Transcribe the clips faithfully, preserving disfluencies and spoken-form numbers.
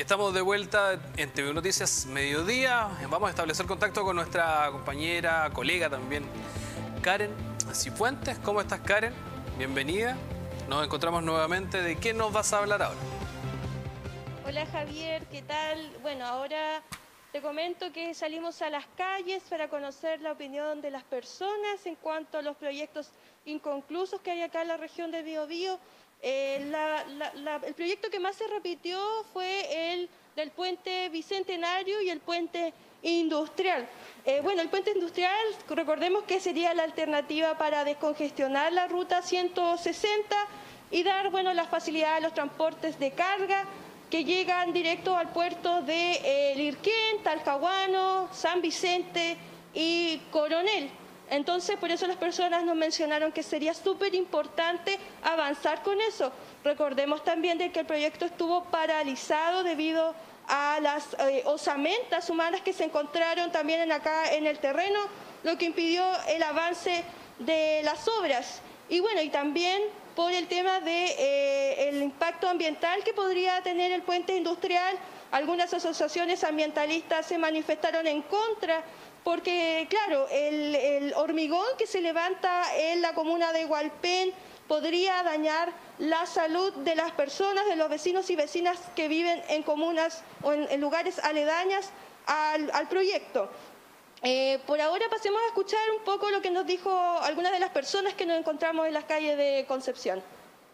Estamos de vuelta en T V Noticias Mediodía. Vamos a establecer contacto con nuestra compañera, colega también, Karen Cifuentes. ¿Cómo estás, Karen? Bienvenida. Nos encontramos nuevamente. ¿De qué nos vas a hablar ahora? Hola, Javier, ¿qué tal? Bueno, ahora te comento que salimos a las calles para conocer la opinión de las personas en cuanto a los proyectos inconclusos que hay acá en la región de Biobío. Eh, la, la, la, el proyecto que más se repitió fue el del puente Bicentenario y el puente industrial. Eh, bueno, el puente industrial, recordemos que sería la alternativa para descongestionar la ruta ciento sesenta y dar, bueno, la facilidad a los transportes de carga que llegan directo al puerto de eh, Lirquén, Talcahuano, San Vicente y Coronel. Entonces, por eso las personas nos mencionaron que sería súper importante avanzar con eso. Recordemos también de que el proyecto estuvo paralizado debido a las eh, osamentas humanas que se encontraron también en acá en el terreno, lo que impidió el avance de las obras. Y bueno, y también por el tema de eh, el impacto ambiental que podría tener el puente industrial. Algunas asociaciones ambientalistas se manifestaron en contra porque, claro, el, el hormigón que se levanta en la comuna de Hualpén podría dañar la salud de las personas, de los vecinos y vecinas que viven en comunas o en, en lugares aledañas al, al proyecto. Eh, por ahora pasemos a escuchar un poco lo que nos dijo algunas de las personas que nos encontramos en las calles de Concepción.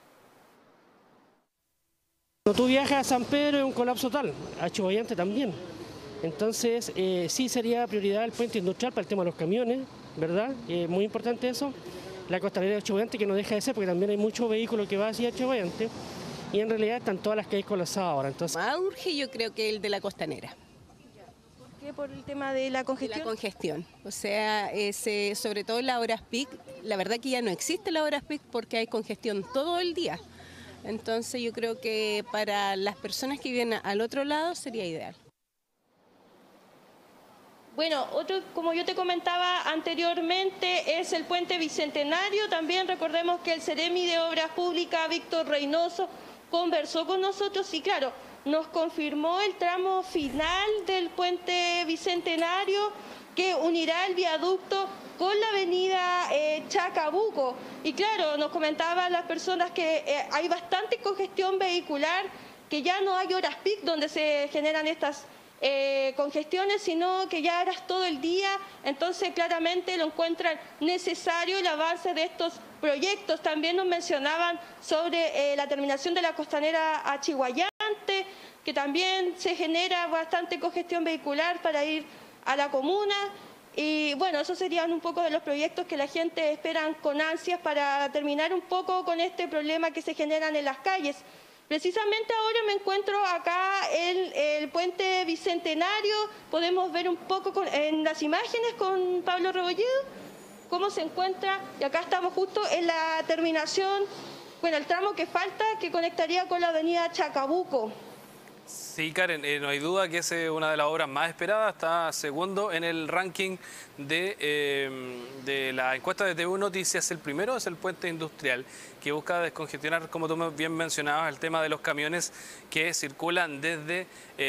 Cuando tú viajas a San Pedro es un colapso total, a Chuballante también. Entonces eh, sí sería prioridad el puente industrial para el tema de los camiones, ¿verdad? Eh, muy importante eso. La costanera de Chuballante, que no deja de ser, porque también hay muchos vehículos que van hacia Chuballante. Y en realidad están todas las calles colapsadas ahora. Entonces... Más urge yo creo que el de la costanera. ¿Por qué? ¿Por el tema de la congestión? De la congestión. O sea, ese, sobre todo en las horas peak, la verdad que ya no existe las horas peak porque hay congestión todo el día. Entonces yo creo que para las personas que viven al otro lado sería ideal. Bueno, otro, como yo te comentaba anteriormente, es el puente Bicentenario. También recordemos que el Ceremi de Obras Públicas, Víctor Reynoso, conversó con nosotros y, claro, nos confirmó el tramo final del puente Bicentenario que unirá el viaducto con la avenida eh, Chacabuco. Y claro, nos comentaban las personas que eh, hay bastante congestión vehicular, que ya no hay horas peak donde se generan estas eh, congestiones, sino que ya eras todo el día. Entonces claramente lo encuentran necesario el avance de estos proyectos. También nos mencionaban sobre eh, la terminación de la costanera a Chihuayante, que también se genera bastante congestión vehicular para ir a la comuna. Y bueno, esos serían un poco de los proyectos que la gente esperan con ansias para terminar un poco con este problema que se generan en las calles. Precisamente ahora me encuentro acá en el puente Bicentenario. Podemos ver un poco con, en las imágenes con Pablo Rebolledo cómo se encuentra. Y acá estamos justo en la terminación, bueno, el tramo que falta que conectaría con la avenida Chacabuco. Sí, Karen, eh, no hay duda que es eh, una de las obras más esperadas, está segundo en el ranking de, eh, de la encuesta de T V Noticias. El primero es el puente industrial, que busca descongestionar, como tú bien mencionabas, el tema de los camiones que circulan desde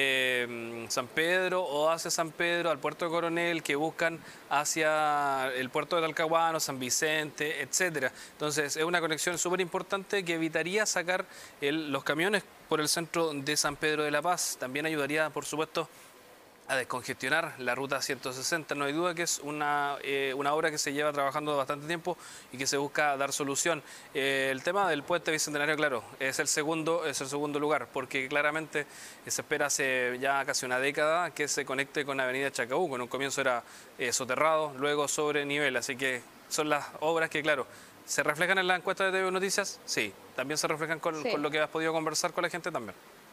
eh, San Pedro o hacia San Pedro al puerto de Coronel, que buscan hacia el puerto de Talcahuano, San Vicente, etcétera. Entonces es una conexión súper importante que evitaría sacar el, los camiones por el centro de San Pedro de la Paz. También ayudaría, por supuesto, a descongestionar la ruta ciento sesenta. No hay duda que es una, eh, una obra que se lleva trabajando bastante tiempo y que se busca dar solución. Eh, el tema del puente Bicentenario, claro, es el segundo, es el segundo lugar, porque claramente se espera hace ya casi una década que se conecte con la avenida Chacabuco. En un comienzo era eh, soterrado, luego sobre nivel, así que son las obras que, claro, ¿se reflejan en la encuesta de T V Noticias? Sí. ¿También se reflejan con, sí. con lo que has podido conversar con la gente también?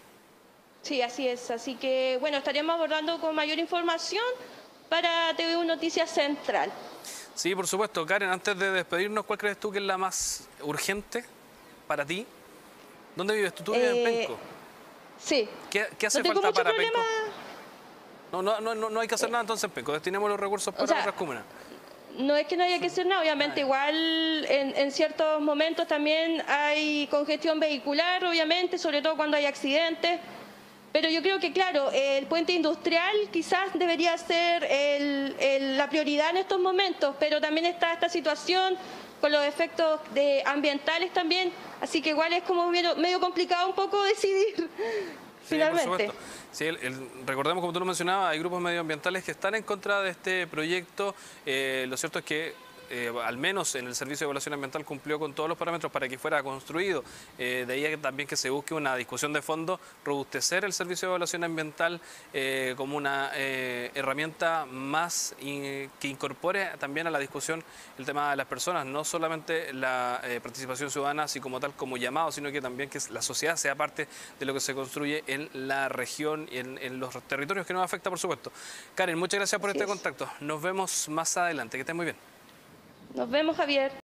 Sí, así es. Así que, bueno, estaríamos abordando con mayor información para T V Noticias Central. Sí, por supuesto. Karen, antes de despedirnos, ¿cuál crees tú que es la más urgente para ti? ¿Dónde vives tú? ¿Tú vives eh, en Penco? Sí. ¿Qué, qué hace no falta para problema... Penco? No, no, no, no hay que hacer eh, nada entonces en Penco. Destinemos los recursos para o sea, otras comunas. No es que no haya que hacer nada, obviamente igual en, en ciertos momentos también hay congestión vehicular, obviamente, sobre todo cuando hay accidentes. Pero yo creo que, claro, el puente industrial quizás debería ser el, el, la prioridad en estos momentos, pero también está esta situación con los efectos de ambientales también, así que igual es como medio, medio complicado un poco decidir. Sí, finalmente. por supuesto. Sí, el, el, recordemos, como tú lo mencionabas, hay grupos medioambientales que están en contra de este proyecto. Eh, lo cierto es que Eh, al menos en el Servicio de Evaluación Ambiental cumplió con todos los parámetros para que fuera construido. Eh, de ahí también que se busque una discusión de fondo, robustecer el Servicio de Evaluación Ambiental eh, como una eh, herramienta más in, que incorpore también a la discusión el tema de las personas, no solamente la eh, participación ciudadana así como tal como llamado, sino que también que la sociedad sea parte de lo que se construye en la región y en, en los territorios que nos afecta, por supuesto. Karen, muchas gracias por Así este es. contacto. Nos vemos más adelante. Que estés muy bien. Nos vemos, Javier.